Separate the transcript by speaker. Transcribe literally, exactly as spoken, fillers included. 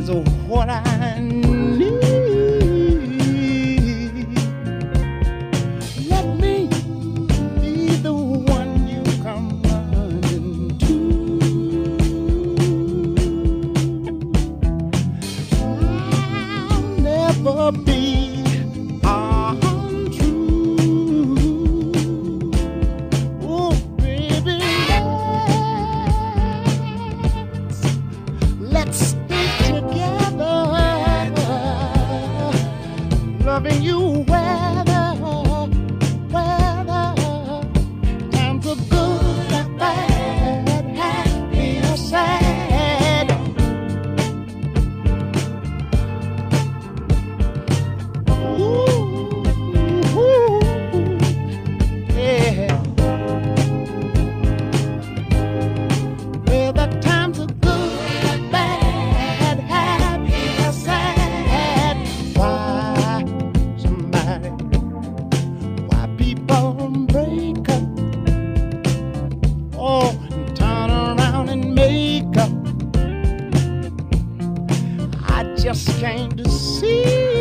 Speaker 1: is what I need. Let me be the one you come running to. I'll never be untrue. Oh, baby, let's stay together, loving you weather, weather, times are good and bad, happy or sad. Ooh, ooh, yeah. Well, the times are good and bad, happy or sad. Why somebody, why people break up? Oh, and turn around and make up. I just came to see